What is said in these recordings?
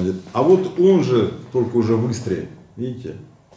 А вот он же, только уже в Истре, видите,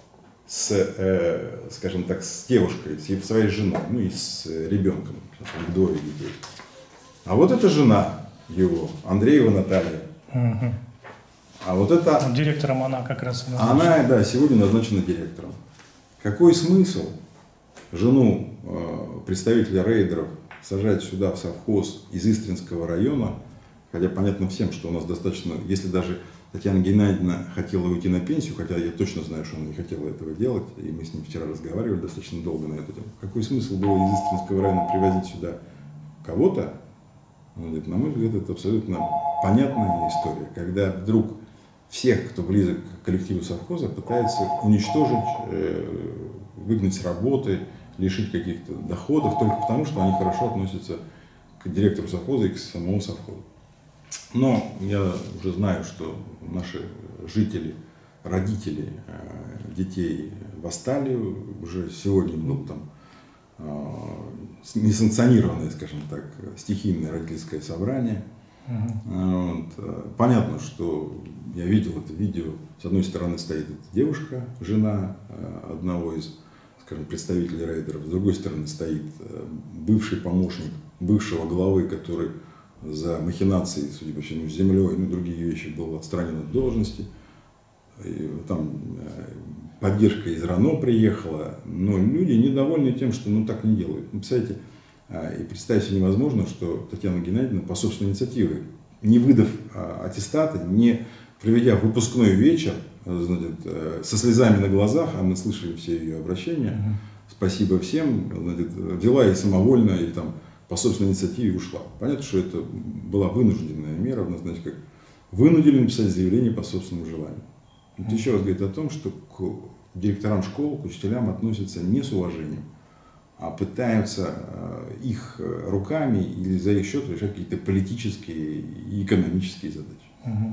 скажем так, с девушкой, с своей женой, ну и с ребенком, двое детей. А вот это жена его, Андреева Наталья. Угу. А вот это... Директором она как раз назначена. Она, да, сегодня назначена директором. Какой смысл жену представителя рейдеров сажать сюда в совхоз из Истринского района, хотя понятно всем, что у нас достаточно, если даже Татьяна Геннадьевна хотела уйти на пенсию, хотя я точно знаю, что она не хотела этого делать, и мы с ней вчера разговаривали достаточно долго на эту тему. Какой смысл было из Истринского района привозить сюда кого-то? На мой взгляд, это абсолютно понятная история, когда вдруг всех, кто близок к коллективу совхоза, пытаются уничтожить, выгнать с работы, лишить каких-то доходов, только потому, что они хорошо относятся к директору совхоза и к самому совхозу. Но я уже знаю, что наши жители, родители детей восстали, уже сегодня было там несанкционированное, скажем так, стихийное родительское собрание. Вот. Понятно, что я видел это видео, с одной стороны стоит эта девушка, жена одного из, скажем, представителей рейдеров, с другой стороны стоит бывший помощник бывшего главы, который за махинации, судя по всему, с землей, ну, другие вещи, был отстранен от должности. И там поддержка из РАНО приехала, но люди недовольны тем, что ну так не делают. Ну, представляете, и представить себе невозможно, что Татьяна Геннадьевна по собственной инициативе, не выдав аттестата, не проведя выпускной вечер, значит, со слезами на глазах, а мы слышали все ее обращения, спасибо всем, значит, взяла и самовольно, или там по собственной инициативе ушла. Понятно, что это была вынужденная мера, значит, как вынудили написать заявление по собственному желанию. Это еще раз говорит о том, что к директорам школ, к учителям относятся не с уважением, а пытаются их руками или за их счет решать какие-то политические и экономические задачи.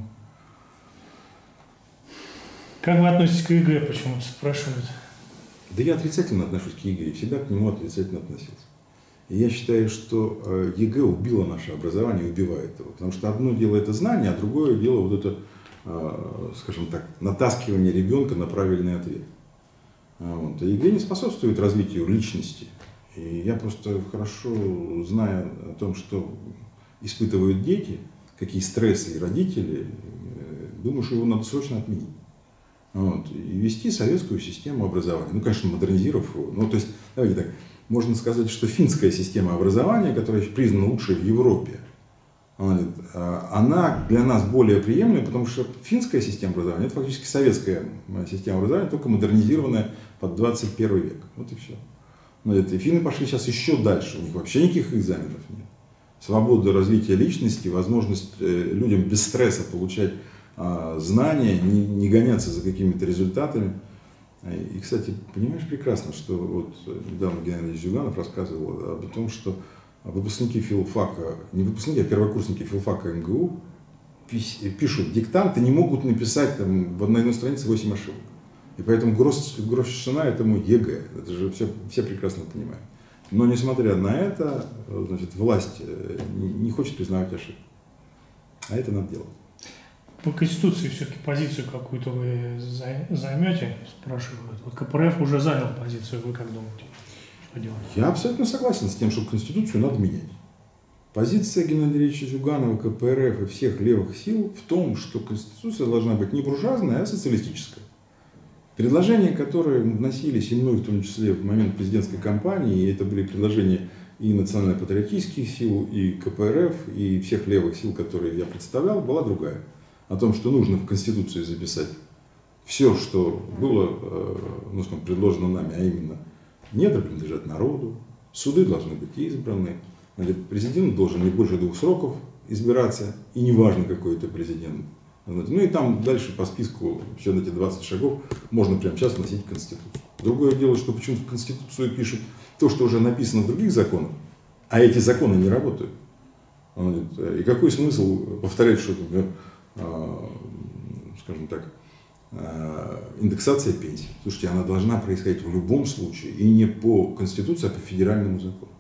Как вы относитесь к ЕГЭ, почему-то спрашивают? Да я отрицательно отношусь к ЕГЭ, и всегда к нему отрицательно относился. И я считаю, что ЕГЭ убило наше образование и убивает его. Потому что одно дело это знание, а другое дело вот это, скажем так, натаскивание ребенка на правильный ответ. Вот. И ЕГЭ не способствует развитию личности. И я просто хорошо знаю о том, что испытывают дети, какие стрессы и родители, думаю, что его надо срочно отменить. Вот. И ввести советскую систему образования. Ну, конечно, модернизировав его. Ну, то есть, давайте так, можно сказать, что финская система образования, которая признана лучшей в Европе, она для нас более приемлема, потому что финская система образования – это фактически советская система образования, только модернизированная под 21 век. Вот и все. И финны пошли сейчас еще дальше, у них вообще никаких экзаменов нет. Свобода развития личности, возможность людям без стресса получать знания, не гоняться за какими-то результатами. И, кстати, понимаешь прекрасно, что вот недавно Геннадий Зюганов рассказывал о том, что выпускники филфака, не выпускники, а первокурсники филфака МГУ пишут диктанты, не могут написать там, на одной странице 8 ошибок. И поэтому грош-цена этому ЕГЭ. Это же все прекрасно понимают. Но несмотря на это, значит, власть не хочет признавать ошибки. А это надо делать. По Конституции все-таки позицию какую-то вы займете, спрашивают. Вот КПРФ уже занял позицию, вы как думаете, что делать? Я абсолютно согласен с тем, что Конституцию надо менять. Позиция Геннадия Ильича Зюганова, КПРФ и всех левых сил в том, что Конституция должна быть не буржуазная, а социалистическая. Предложения, которые вносились и мной, в том числе в момент президентской кампании, и это были предложения и национально-патриотических сил, и КПРФ, и всех левых сил, которые я представлял, была другая. О том, что нужно в Конституции записать все, что было предложено нами, а именно недра принадлежат народу, суды должны быть избраны, президент должен не больше 2 сроков избираться, и неважно, какой это президент. Ну и там дальше по списку все эти 20 шагов можно прямо сейчас вносить в Конституцию. Другое дело, что почему-то в Конституцию пишут то, что уже написано в других законах, а эти законы не работают. И какой смысл повторять что-то, скажем так, индексация пенсии. Слушайте, она должна происходить в любом случае, и не по Конституции, а по федеральному закону.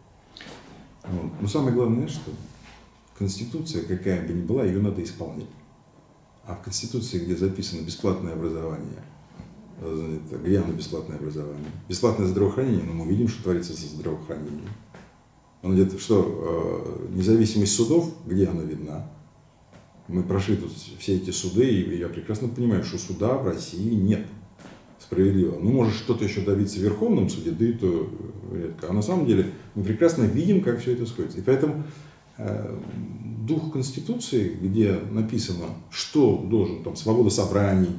Но самое главное, что Конституция, какая бы ни была, ее надо исполнять. А в Конституции, где записано бесплатное образование, где оно бесплатное образование? Бесплатное здравоохранение, но мы видим, что творится со здравоохранением. Оно где-то, что независимость судов, где она видна? Мы прошли тут все эти суды, и я прекрасно понимаю, что суда в России нет справедливо. Ну, может, что-то еще добиться в Верховном суде, да и то редко. А на самом деле мы прекрасно видим, как все это сходится. И поэтому дух Конституции, где написано, что должен, там, свобода собраний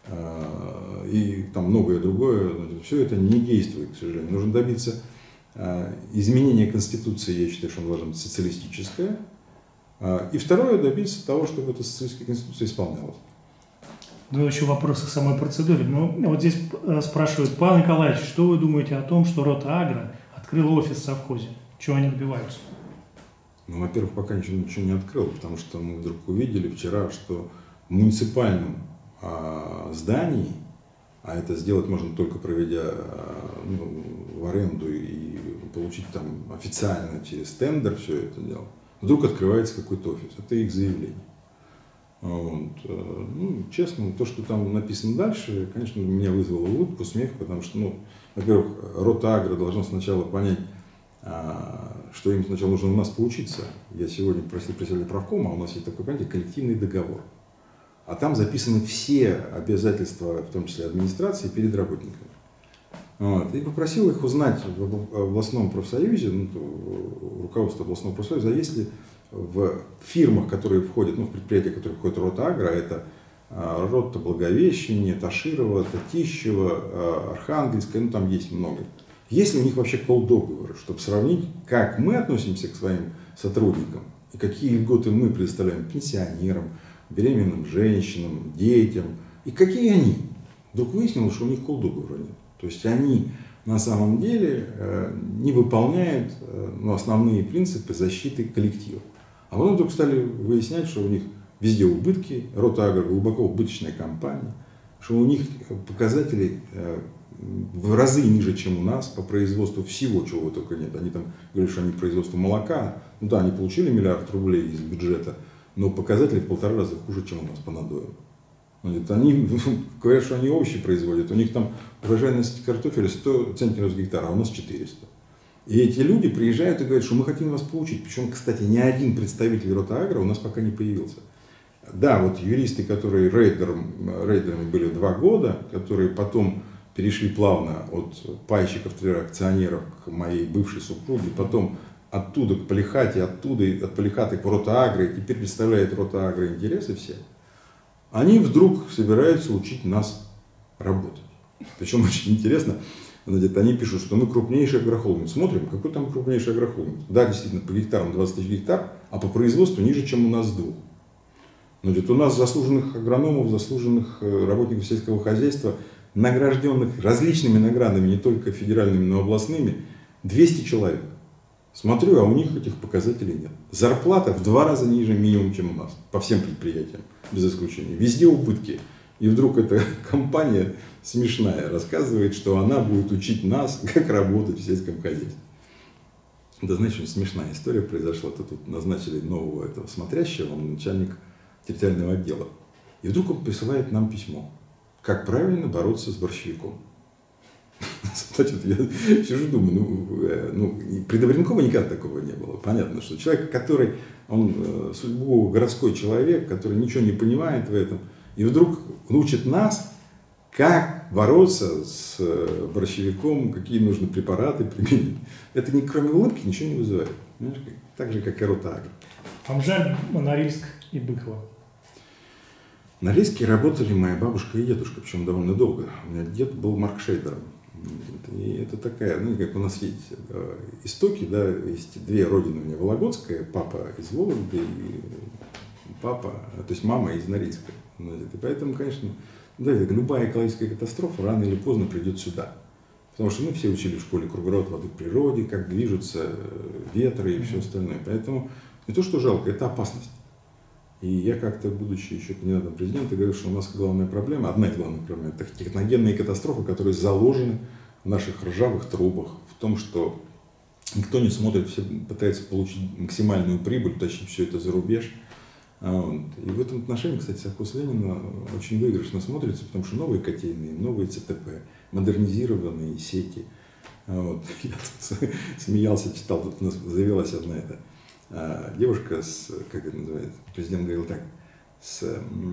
и там многое другое, все это не действует, к сожалению. Нужно добиться изменения Конституции, я считаю, что он должен быть социалистическое. И второе, добиться того, чтобы эта социалистическая Конституция исполнялась. Ну, еще вопрос о самой процедуре. Ну, вот здесь спрашивают, Павел Николаевич, что вы думаете о том, что Ротагро открыл офис в совхозе? Чего они добиваются? Ну, во-первых, пока ничего не открыл, потому что мы вдруг увидели вчера, что в муниципальном здании, а это сделать можно только проведя в аренду и получить там официально через тендер все это дело, вдруг открывается какой-то офис. Это их заявление. Вот. Ну, честно, то, что там написано дальше, конечно, меня вызвало улыбку, смех, потому что, ну, во-первых, Ротагро должно сначала понять, что им сначала нужно у нас поучиться. Я сегодня просил председателя правкома, а у нас есть такое понятие коллективный договор. А там записаны все обязательства, в том числе администрации, перед работниками. Вот. И попросил их узнать в областном профсоюзе, руководство областного профсоюза, есть ли в фирмах, которые входят, в предприятия, которые входят в Ротагро, это Рота Благовещение, Таширова, Татищева, Архангельская, там есть много. Есть ли у них вообще колл-договоры, чтобы сравнить, как мы относимся к своим сотрудникам и какие льготы мы предоставляем пенсионерам, беременным женщинам, детям, и какие они. Вдруг выяснилось, что у них колл-договора нет. То есть они на самом деле не выполняют основные принципы защиты коллектива. А потом вдруг стали выяснять, что у них везде убытки, Ротагро глубоко убыточная компания, что у них показатели в разы ниже, чем у нас по производству всего, чего только нет. Они там говорят, что они производство молока, ну да, они получили 1 миллиард рублей из бюджета, но показатели в 1,5 раза хуже, чем у нас по надоям. Они говорят, что они овощи производят, у них там урожайность картофеля 100 центнеров с гектара, а у нас 400. И эти люди приезжают и говорят, что мы хотим вас получить. Причем, кстати, ни один представитель Ротагро у нас пока не появился. Да, вот юристы, которые рейдерами были 2 года, которые потом перешли плавно от пайщиков, акционеров к моей бывшей супруге, потом оттуда к Полихате, оттуда от Полихаты к Ротагро, и теперь представляет Ротагро интересы все. Они вдруг собираются учить нас работать. Причем очень интересно, они пишут, что мы крупнейший агрохолдинг. Смотрим, какой там крупнейший агрохолдинг. Да, действительно, по гектарам 20 тысяч гектар, а по производству ниже, чем у нас 2. Но у нас заслуженных агрономов, заслуженных работников сельского хозяйства, награжденных различными наградами, не только федеральными, но и областными, 200 человек. Смотрю, а у них этих показателей нет. Зарплата в 2 раза ниже минимум, чем у нас, по всем предприятиям, без исключения. Везде убытки. И вдруг эта компания смешная рассказывает, что она будет учить нас, как работать в сельском хозяйстве. Да, знаешь, очень смешная история произошла. Тут назначили нового этого смотрящего, он начальник территориального отдела. И вдруг он присылает нам письмо. Как правильно бороться с борщевиком. Кстати, я сижу и думаю, при Добренкове никогда такого не было. Понятно, что человек, который, он городской человек, который ничего не понимает в этом, и вдруг учит нас, как бороться с борщевиком, какие нужны препараты применить. Это кроме улыбки ничего не вызывает. Так же, как и Ротагро. Вам жаль Норильск и Быково? На Норильске работали моя бабушка и дедушка, причем довольно долго. У меня дед был маркшейдером. И это такая, как у нас есть истоки, да, есть 2 родины у меня, Вологодская, папа из Вологды, и папа, то есть мама из Норильска. И поэтому, конечно, да, любая экологическая катастрофа рано или поздно придет сюда. Потому что мы все учили в школе круговорот воды в природе, как движутся ветры и все остальное. Поэтому не то, что жалко, это опасность. И я как-то, будучи еще кандидатом в президенты, говорил, что у нас главная проблема, одна из главных проблем, это техногенные катастрофы, которые заложены в наших ржавых трубах, в том, что никто не смотрит, все пытаются получить максимальную прибыль, тащить все это за рубеж. Вот. И в этом отношении, кстати, совхоз Ленина очень выигрышно смотрится, потому что новые котельные, новые ЦТП, модернизированные сети. Вот. Я тут смеялся, читал, тут у нас завелась одна девушка, как это называется, президент говорил так, с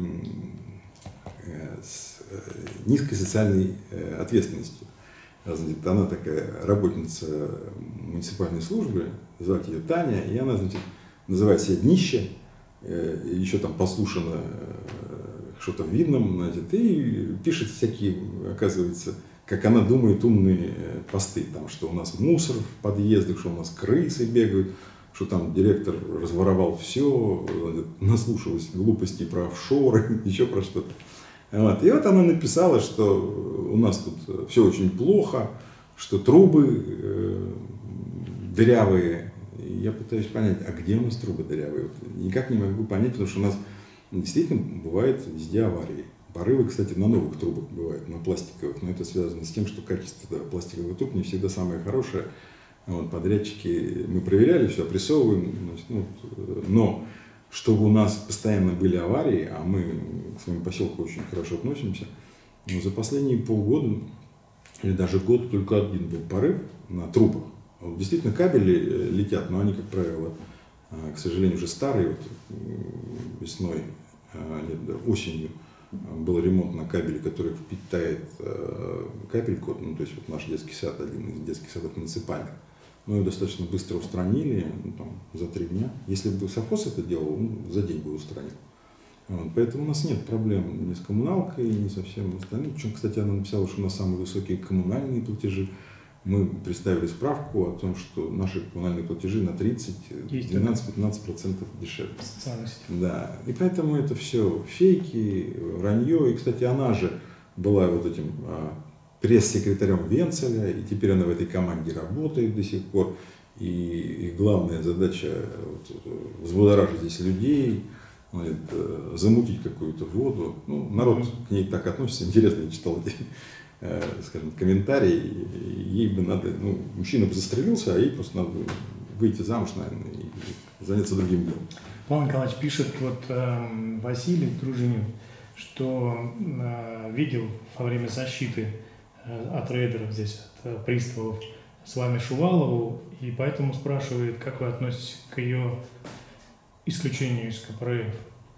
низкой социальной ответственностью. Значит, она такая работница муниципальной службы, звать ее Таня, и она, значит, называет себя днище, еще там послушано что-то в Видном, значит, и пишет всякие, оказывается, как она думает, умные посты, там, что у нас мусор в подъездах, что у нас крысы бегают, что там директор разворовал все, наслушалась глупостей про офшоры, еще про что-то. Вот. И вот она написала, что у нас тут все очень плохо, что трубы дырявые. И я пытаюсь понять, а где у нас трубы дырявые? Вот никак не могу понять, потому что у нас действительно бывает везде аварии. Порывы, кстати, на новых трубах бывают, на пластиковых, но это связано с тем, что качество пластиковых труб не всегда самое хорошее. Вот, подрядчики, мы проверяли, все опрессовываем, значит, но чтобы у нас постоянно были аварии, а мы к своему поселку очень хорошо относимся, но за последние полгода или даже год только один был порыв на трубах. Вот, действительно, кабели летят, но они, как правило, к сожалению, уже старые. Вот, весной, осенью был ремонт на кабеле, который впитает капельку, ну, то есть вот наш детский сад, один из детских садов муниципальных. Мы его достаточно быстро устранили, ну, там, за 3 дня. Если бы совхоз это делал, за день бы устранил. Вот, поэтому у нас нет проблем ни с коммуналкой, ни со всем остальным. Причем, кстати, она написала, что у нас самые высокие коммунальные платежи. Мы представили справку о том, что наши коммунальные платежи на 12-15% дешевле. Да. И поэтому это все фейки, вранье. И, кстати, она же была вот этим пресс-секретарем Венцеля, и теперь она в этой команде работает до сих пор. И главная задача взбудоражить здесь людей, замутить какую-то воду. Ну, народ к ней так относится. Интересно, я читал эти, скажем, комментарии. Ей бы надо, ну, мужчина бы застрелился, а ей просто надо выйти замуж, наверное, и заняться другим делом. Павел Николаевич пишет, вот Василий Дружинин, что видел во время защиты от рейдеров здесь, от приставов, с вами Шувалову, и поэтому спрашивает, как вы относитесь к ее исключению из КПРФ.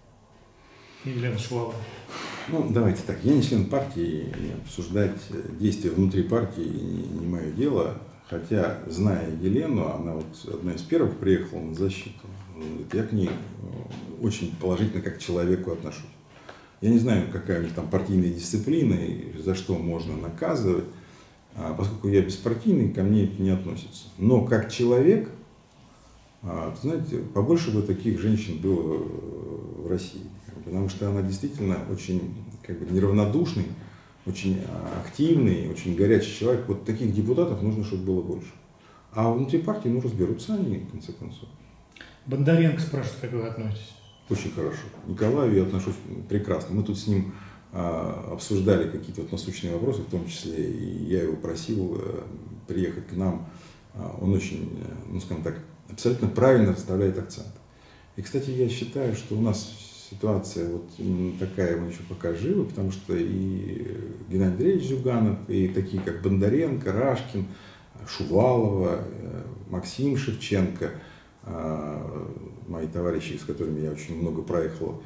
Елена Шувалова. Ну, давайте так, я не член партии, и обсуждать действия внутри партии не мое дело, хотя, зная Елену, она вот одна из первых приехала на защиту, я к ней очень положительно как к человеку отношусь. Я не знаю, какая у них там партийная дисциплина и за что можно наказывать, поскольку я беспартийный, ко мне это не относится. Но как человек, знаете, побольше бы таких женщин было в России, потому что она действительно очень неравнодушный, очень активный, очень горячий человек. Вот таких депутатов нужно, чтобы было больше. А внутри партии, разберутся они, в конце концов. Бондаренко спрашивает, как вы относитесь? Очень хорошо. К Николаю я отношусь прекрасно. Мы тут с ним обсуждали какие-то насущные вопросы, в том числе, и я его просил приехать к нам. Он очень, скажем так, абсолютно правильно расставляет акцент. И, кстати, я считаю, что у нас ситуация вот такая, мы еще пока живы, потому что и Геннадий Андреевич Зюганов, и такие, как Бондаренко, Рашкин, Шувалова, Максим Шевченко, мои товарищи, с которыми я очень много проехал,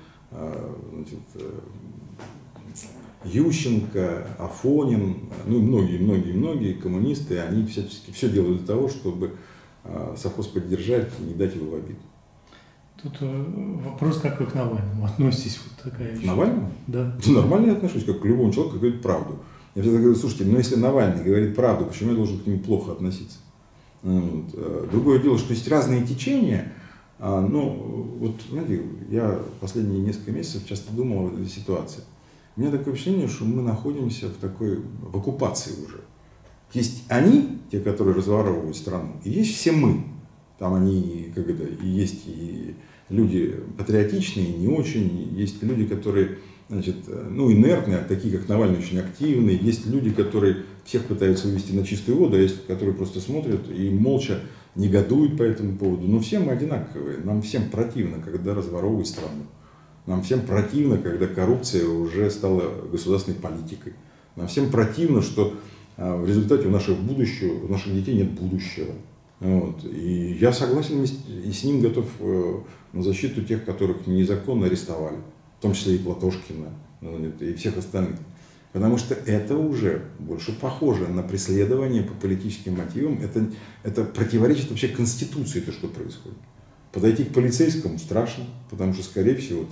Ющенко, Афонин, ну и многие коммунисты, они всячески все делают для того, чтобы совхоз поддержать и не дать его в обиду. Тут вопрос, как вы к Навальному относитесь? Вот такая к Навальному? Да. Нормально я отношусь, как к любому человеку, который говорит правду. Я всегда говорю, слушайте, если Навальный говорит правду, почему я должен к нему плохо относиться? Вот. Другое дело, что есть разные течения. Знаете, я последние несколько месяцев часто думал об этой ситуации. У меня такое впечатление, что мы находимся в оккупации уже. Есть они, те, которые разворовывают страну, и есть все мы. Там они, и есть и люди патриотичные, не очень, есть люди, которые, инертные, такие, как Навальный, очень активные, есть люди, которые всех пытаются вывести на чистую воду, а есть, которые просто смотрят и молча негодуют по этому поводу. Но все мы одинаковые. Нам всем противно, когда разворовывают страну. Нам всем противно, когда коррупция уже стала государственной политикой. Нам всем противно, что в результате у наших детей нет будущего. Вот. И я согласен и с ним готов на защиту тех, которых незаконно арестовали, в том числе и Платошкина, и всех остальных. Потому что это уже больше похоже на преследование по политическим мотивам. Это противоречит вообще Конституции, то, что происходит. Подойти к полицейскому страшно, потому что, скорее всего,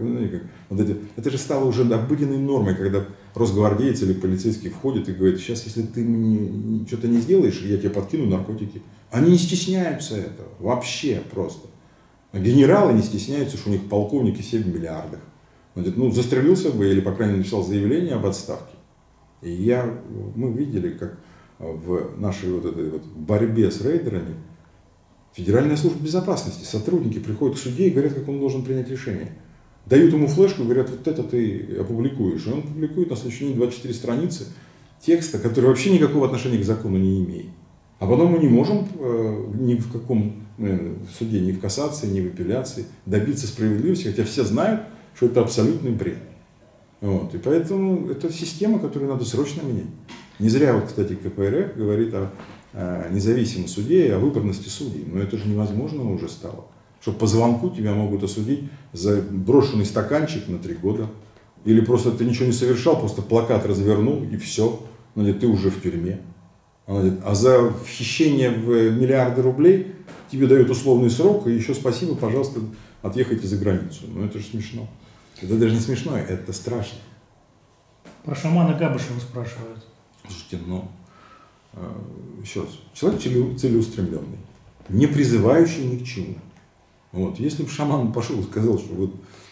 это же стало уже обыденной нормой, когда росгвардеец или полицейский входит и говорит: сейчас, если ты мне что-то не сделаешь, я тебе подкину наркотики. Они не стесняются этого, вообще просто. Генералы не стесняются, что у них полковники 7 миллиардов. Застрелился бы или, по крайней мере, написал заявление об отставке. И мы видели, как в нашей борьбе с рейдерами Федеральная служба безопасности, сотрудники приходят к судье и говорят, как он должен принять решение. Дают ему флешку и говорят: вот это ты опубликуешь. И он публикует на следующий день 24 страницы текста, который вообще никакого отношения к закону не имеет. А потом мы не можем ни в каком суде, ни в кассации, ни в апелляции добиться справедливости, хотя все знают, что это абсолютный бред. Вот. И поэтому это система, которую надо срочно менять. Не зря, кстати, КПРФ говорит о независимом суде и о выборности судей. Но это же невозможно уже стало. Что по звонку тебя могут осудить за брошенный стаканчик на 3 года. Или просто ты ничего не совершал, просто плакат развернул и все. Ты уже в тюрьме. А за хищение в миллиарды рублей тебе дают условный срок, и еще спасибо, пожалуйста, отъехайте за границу. Это же смешно. Это даже не смешно, это страшно. Про шамана Габышева спрашивают. Слушайте, еще раз, человек целеустремленный, не призывающий ни к чему. Если бы шаман пошел и сказал, что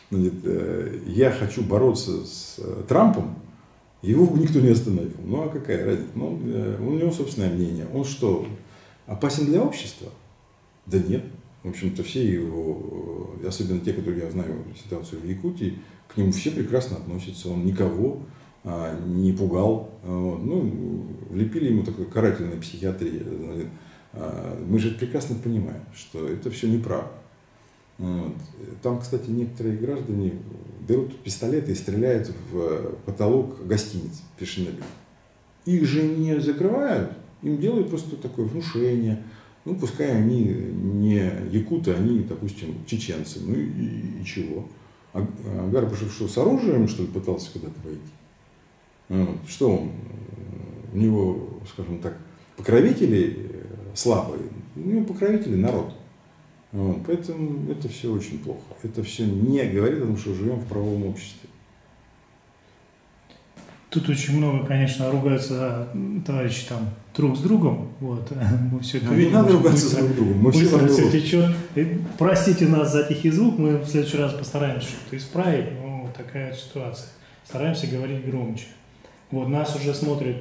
я хочу бороться с Трампом, его бы никто не остановил. А какая разница? У него собственное мнение. Он что, опасен для общества? Да нет. В общем-то, все его, особенно те, которые я знаю ситуацию в Якутии, к нему все прекрасно относятся. Он никого не пугал. Влепили ему такой карательной психиатрии. Мы же прекрасно понимаем, что это все неправда. Там, кстати, некоторые граждане берут пистолеты и стреляют в потолок гостиниц в Пешенебе. Их же не закрывают, им делают просто такое внушение. Пускай они не якуты, они, допустим, чеченцы. И чего? А Гарбашев что, с оружием, что ли, пытался куда-то войти? Что он? У него, скажем так, покровители слабые. У него покровители народ. Поэтому это все очень плохо. Это все не говорит о том, что живем в правовом обществе. Тут очень много, конечно, ругаются товарищи там друг с другом. Мы все это видим. Не надо ругаться друг с другом. Мы все течет. Простите нас за тихий звук, мы в следующий раз постараемся что-то исправить. Такая ситуация. Стараемся говорить громче. Нас уже смотрит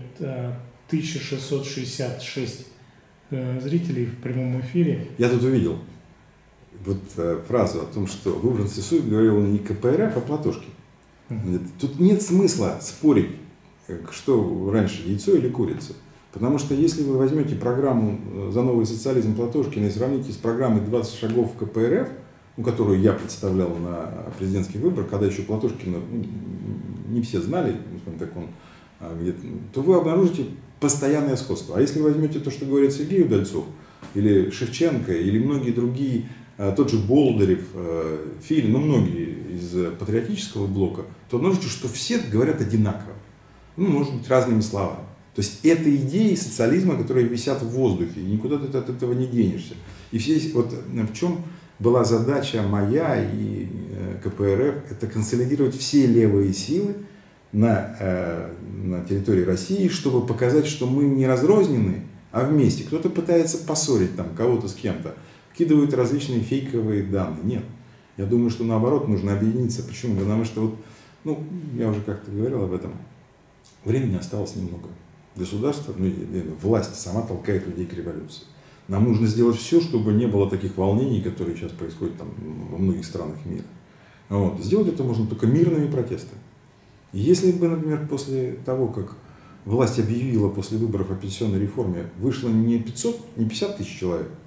1666 зрителей в прямом эфире. Я тут увидел фразу о том, что Выборгский суд говорил не КПРФ, а Платошкин. Тут нет смысла спорить, что раньше, яйцо или курица. Потому что если вы возьмете программу «За новый социализм» Платошкина и сравните с программой «20 шагов КПРФ», которую я представлял на президентских выборах, когда еще Платошкина не все знали, то вы обнаружите постоянное сходство. А если вы возьмете то, что говорит Сергей Удальцов, или Шевченко, или многие другие, тот же Болдырев, Филин, многие из патриотического блока, то обнаружите, что все говорят одинаково. Может быть, разными словами. То есть это идеи социализма, которые висят в воздухе, и никуда ты от этого не денешься. И все, в чем была задача моя и КПРФ, это консолидировать все левые силы на территории России, чтобы показать, что мы не разрознены, а вместе. Кто-то пытается поссорить кого-то с кем-то, вкидывают различные фейковые данные. Нет. Я думаю, что наоборот нужно объединиться. Почему? Потому что, я уже как-то говорил об этом, времени осталось немного. Государство, власть сама толкает людей к революции. Нам нужно сделать все, чтобы не было таких волнений, которые сейчас происходят во многих странах мира. Сделать это можно только мирными протестами. Если бы, например, после того, как власть объявила после выборов о пенсионной реформе, вышло не 500, не 50 тысяч человек,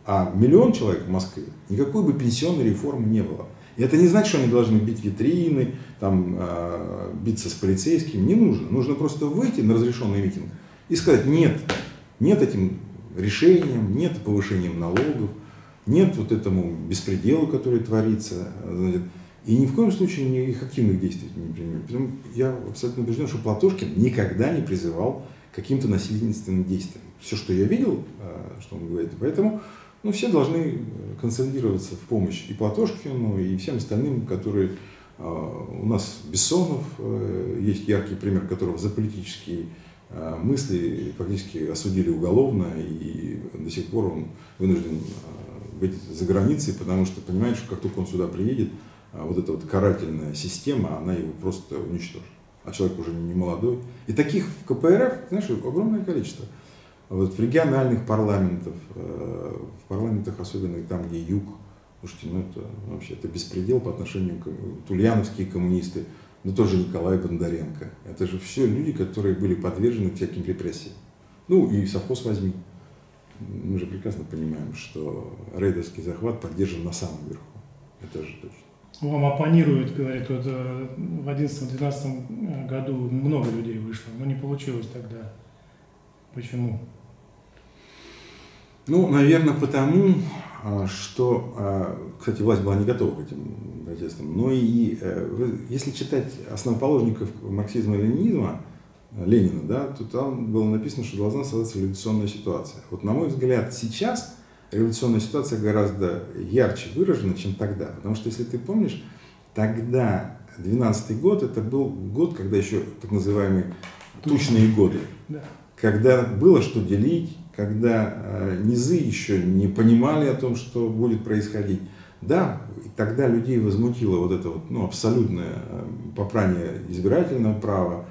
А миллион человек в Москве, никакой бы пенсионной реформы не было. И это не значит, что они должны бить витрины, там, биться с полицейским. Не нужно. Нужно просто выйти на разрешенный митинг и сказать: нет, нет этим решениям, нет повышением налогов, нет вот этому беспределу, который творится. И ни в коем случае никаких активных действий не принимать. Я абсолютно убежден, что Платошкин никогда не призывал к каким-то насильственным действиям. Все, что я видел, что он говорит, поэтому все должны консолидироваться в помощь и Платошкину, и всем остальным, которые у нас Бессонов, есть яркий пример которого за политические мысли фактически осудили уголовно, и до сих пор он вынужден быть за границей, потому что понимает, что как только он сюда приедет, вот эта вот карательная система, она его просто уничтожит. А человек уже не молодой. И таких в КПРФ, знаешь, огромное количество. Вот в региональных парламентах, в парламентах, особенно там, где юг, слушайте, это вообще это беспредел по отношению к тульяновские коммунисты, но тоже Николай Бондаренко. Это же все люди, которые были подвержены всяким репрессиям. И совхоз возьми. Мы же прекрасно понимаем, что рейдерский захват поддержан на самом верху. Это же точно. Вам оппонируют, говорят, вот в 2011-2012 году много людей вышло, но не получилось тогда. Почему? Наверное, потому, что, кстати, власть была не готова к этим протестам. Но и если читать основоположников марксизма и ленинизма, Ленина, да, то там было написано, что должна создаться революционная ситуация. Вот, на мой взгляд, сейчас революционная ситуация гораздо ярче выражена, чем тогда. Потому что, если ты помнишь, тогда, 12-й год, это был год, когда еще так называемые тучные годы. Да. Когда было что делить, когда низы еще не понимали о том, что будет происходить. Да, и тогда людей возмутило вот это вот, абсолютное попрание избирательного права.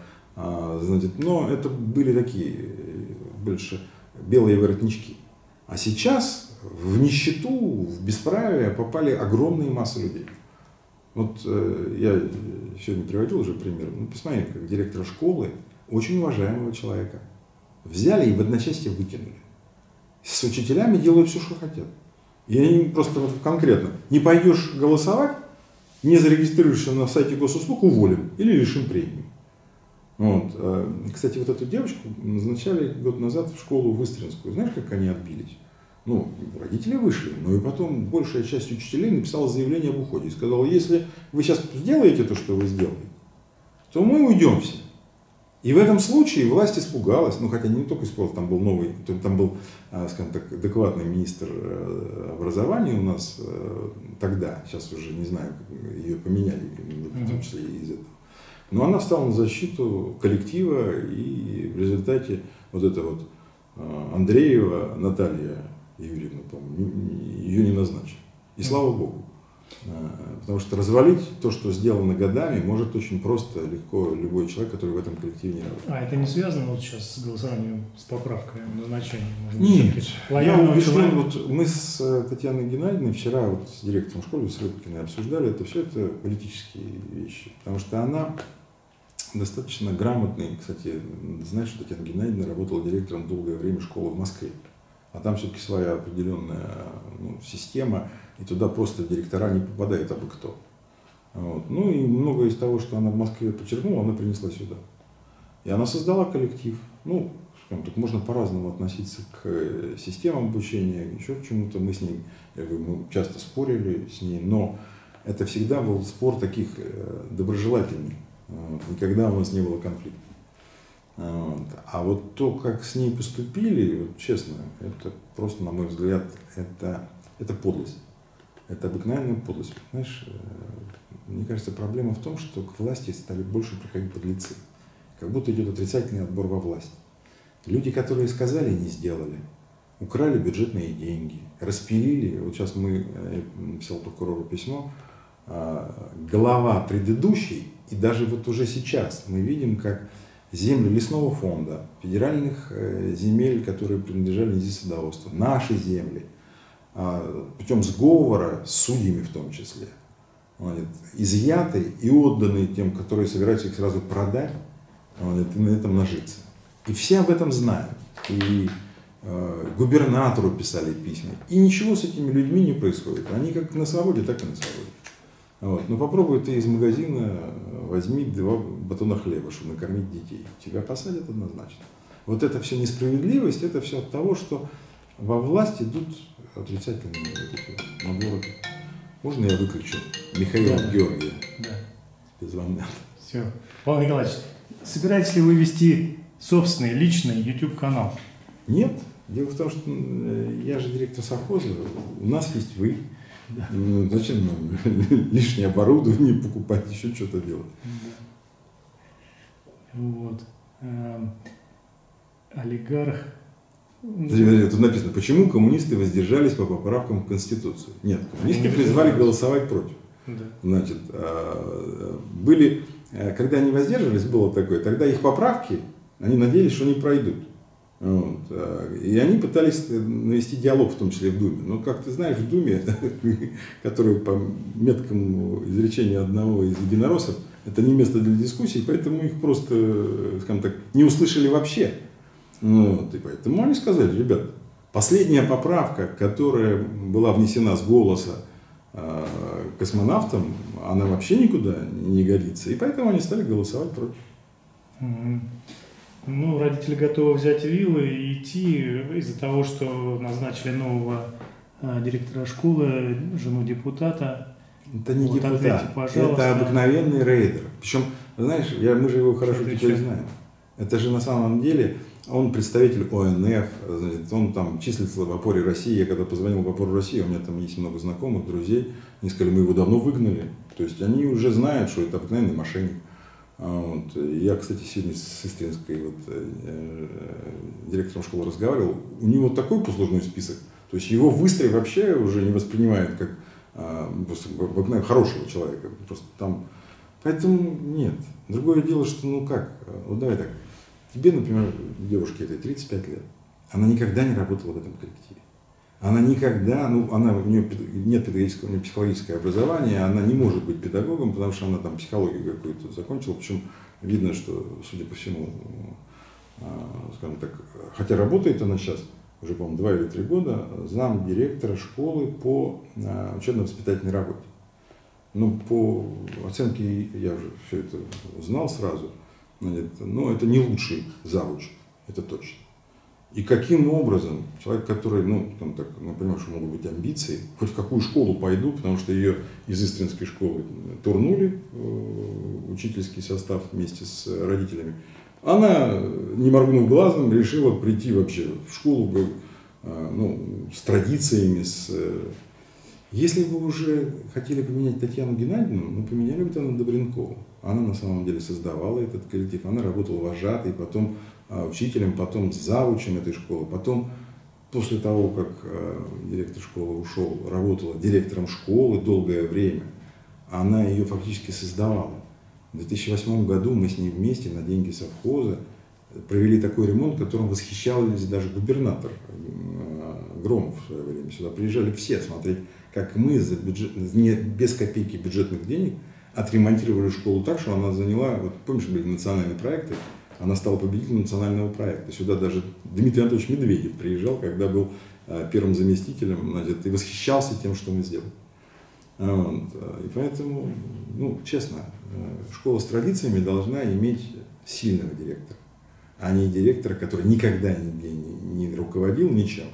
Но это были такие больше белые воротнички. А сейчас в нищету, в бесправие попали огромные массы людей. Вот я сегодня приводил уже пример. Посмотрите, как директора школы, очень уважаемого человека, взяли и в одночасье выкинули. С учителями делают все, что хотят. И они просто конкретно: не пойдешь голосовать, не зарегистрируешься на сайте госуслуг, уволим или лишим премии. Кстати, вот эту девочку назначали год назад в школу Выстринскую. Знаешь, как они отбились? Родители вышли, но и потом большая часть учителей написала заявление об уходе и сказала: если вы сейчас сделаете то, что вы сделаете, то мы уйдем все. И в этом случае власть испугалась, хотя не только испугалась, там был новый, там был, скажем так, адекватный министр образования у нас тогда, сейчас уже не знаю, ее поменяли, в том числе и из этого. Но она встала на защиту коллектива, и в результате вот эта вот Андреева Наталья Юрьевна, по-моему, ее не назначили. И слава Богу. Потому что развалить то, что сделано годами, может очень просто, легко любой человек, который в этом коллективе не работает. А это не связано вот сейчас с голосованием, с поправкой назначения? Нет. Я убежден, мы с Татьяной Геннадьевной вчера с директором школы, с Рыбкиной, обсуждали это все, это политические вещи. Потому что она достаточно грамотный, кстати, знаешь, что Татьяна Геннадьевна работала директором долгое время школы в Москве. А там все-таки своя определенная система, и туда просто директора не попадает абы кто. И многое из того, что она в Москве подчеркнула, она принесла сюда. И она создала коллектив. Тут можно по-разному относиться к системам обучения, еще к чему-то. Мы с ней, мы часто спорили с ней, но это всегда был спор таких доброжелательных. Никогда у нас не было конфликта. А вот то, как с ней поступили, честно, это просто, на мой взгляд, это подлость. Это обыкновенная подлость. Знаешь, мне кажется, проблема в том, что к власти стали больше приходить подлецы. Как будто идет отрицательный отбор во власть. Люди, которые сказали, не сделали, украли бюджетные деньги, распилили. Вот сейчас я написал прокурору письмо, глава предыдущий, и даже вот уже сейчас мы видим, как земли лесного фонда, федеральных земель, которые принадлежали низкосадоводству, наши земли, путем сговора с судьями в том числе, изъяты и отданы тем, которые собираются их сразу продать, и на этом нажиться. И все об этом знают. И губернатору писали письма. И ничего с этими людьми не происходит. Они как на свободе, так и на свободе. Вот. Но попробуй ты из магазина возьми 2 батона хлеба, чтобы накормить детей. Тебя посадят однозначно. Вот это все несправедливость, это все от того, что во власть идут отрицательные вот эти наборы. Можно я выключу Михаила Георгия? Да. Звонят. Все. Павел Николаевич, собираетесь ли вы вести собственный личный YouTube-канал? Нет. Дело в том, что я же директор совхоза, у нас есть вы. Да. Ну, зачем нам лишнее оборудование покупать, еще что-то делать? Да. Вот. Олигарх. Тут написано, почему коммунисты воздержались по поправкам в Конституцию. Нет, коммунисты призвали голосовать против. Да. Значит, были, когда они воздерживались, было такое, тогда их поправки, они надеялись, что они пройдут. Вот. И они пытались навести диалог, в том числе в Думе. Но, как ты знаешь, в Думе, которую по меткому изречению одного из единороссов, это не место для дискуссий, поэтому их просто, скажем так, не услышали вообще. Вот. И поэтому они сказали, ребят, последняя поправка, которая была внесена с голоса космонавтам, она вообще никуда не годится. И поэтому они стали голосовать против. Ну, родители готовы взять вилы и идти из-за того, что назначили нового директора школы, жену депутата. Это не вот депутат, ответьте, это обыкновенный рейдер. Причем, знаешь, мы же его хорошо теперь знаем. Это же на самом деле, он представитель ОНФ, он там числится в опоре России. Я когда позвонил в опору России, у меня там есть много знакомых, друзей, они сказали, мы его давно выгнали. То есть они уже знают, что это обыкновенный мошенник. Вот. Я, кстати, сегодня с истринской директором школы разговаривал. У него такой послужной список. То есть его выстрел вообще уже не воспринимает как хорошего человека. Просто там. Поэтому нет. Другое дело, что ну как, вот давай так. Тебе, например, девушке этой 35 лет. Она никогда не работала в этом коллективе. Она никогда, у нее нет педагогического, у нее психологическое образование, она не может быть педагогом, потому что она там психологию какую-то закончила, причем видно, что, судя по всему, скажем так, хотя работает она сейчас, уже, по-моему, 2 или 3 года, зам директора школы по учебно-воспитательной работе. Ну, по оценке я уже все это узнал сразу, но это не лучший завуч, это точно. И каким образом человек, который, мы понимаем, что могут быть амбиции, хоть в какую школу пойду, потому что ее из Истринской школы турнули, учительский состав вместе с родителями, она, не моргнув глазом, решила прийти вообще в школу с традициями. Если бы уже хотели поменять Татьяну Геннадьевну, поменяли бы Татьяну Добренкову. Она на самом деле создавала этот коллектив, она работала вожатой, потом учителем, потом завучем этой школы, потом, после того, как директор школы ушел, работала директором школы долгое время. Она ее фактически создавала. В 2008 году мы с ней вместе на деньги совхоза провели такой ремонт, которым восхищались даже губернатор Громов в свое время. Сюда приезжали все смотреть, как мы без копейки бюджетных денег отремонтировали школу так, что она заняла, помнишь, были национальные проекты, она стала победителем национального проекта. Сюда даже Дмитрий Анатольевич Медведев приезжал, когда был первым заместителем, и восхищался тем, что мы сделали. И поэтому, честно, школа с традициями должна иметь сильного директора, а не директора, который никогда не руководил ничем.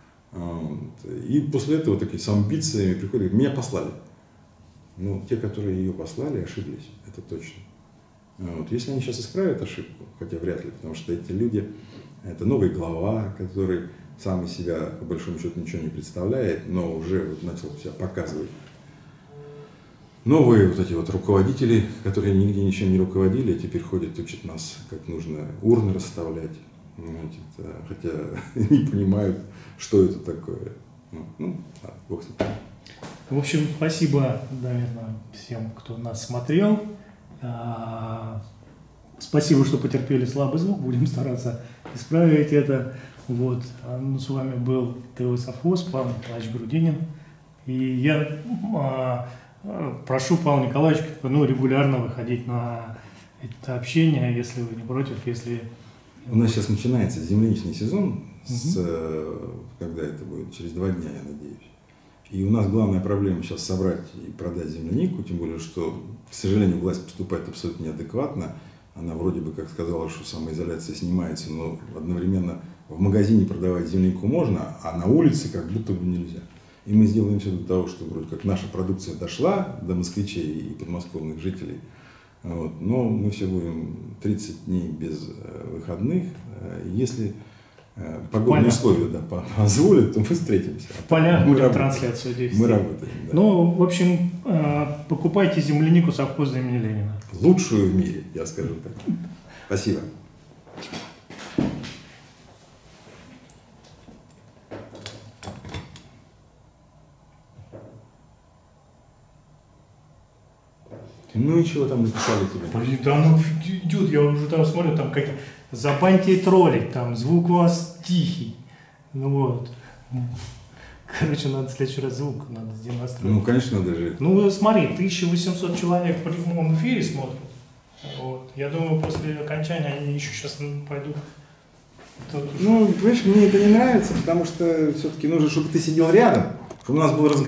И после этого такие с амбициями приходят, меня послали. Те, которые ее послали, ошиблись, это точно. Если они сейчас исправят ошибку, хотя вряд ли, потому что эти люди, это новый глава, который сам из себя, по большому счету, ничего не представляет, но уже начал себя показывать. Новые эти руководители, которые нигде ничем не руководили, теперь ходят, учат нас, как нужно урны расставлять, хотя не понимают, что это такое. Бог с ним. В общем, спасибо, наверное, всем, кто нас смотрел. Спасибо, что потерпели слабый звук. Будем стараться исправить это. С вами был ТВ Совхоз, Павел Николаевич Грудинин. И я прошу Павла Николаевича регулярно выходить на это общение, если вы не против, если У нас сейчас начинается земляничный сезон, когда это будет, через 2 дня, я надеюсь. И у нас главная проблема сейчас собрать и продать землянику, тем более, что, к сожалению, власть поступает абсолютно неадекватно. Она вроде бы как сказала, что самоизоляция снимается, но одновременно в магазине продавать землянику можно, а на улице как будто бы нельзя. И мы сделаем все для того, чтобы вроде как наша продукция дошла до москвичей и подмосковных жителей. Вот. Но мы все будем 30 дней без выходных. Если погодные условия позволят, то мы встретимся. В полях будем трансляцию действовать. Мы работаем. Да. Ну, в общем, покупайте землянику совхоза имени Ленина. Лучшую в мире, я скажу так. Спасибо. Ну и чего там написали тебе? Блин, да оно идет, я уже там смотрю, там как забаньте троллить, там звук у вас тихий. Ну вот. Короче, надо в следующий раз звук надо демонстрировать. Ну, конечно, надо же. Ну, смотри, 1800 человек в прямом эфире смотрят. Вот. Я думаю, после окончания они еще сейчас пойдут. Ну, понимаешь, мне это не нравится, потому что все-таки нужно, чтобы ты сидел рядом, чтобы у нас был разговор.